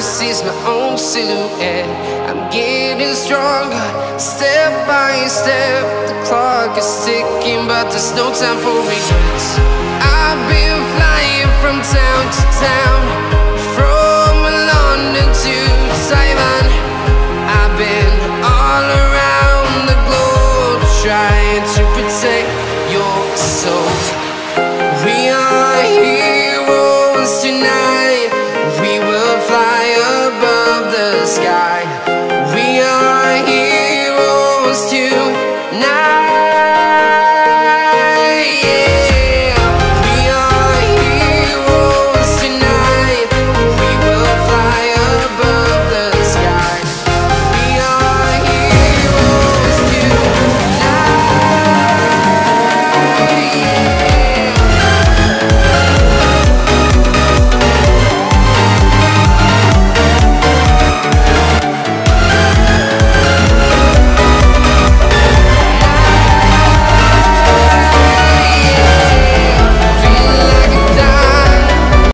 sees my own silhouette. I'm getting stronger, step by step. The clock is ticking, but there's no time for regrets. I've been flying from town to town,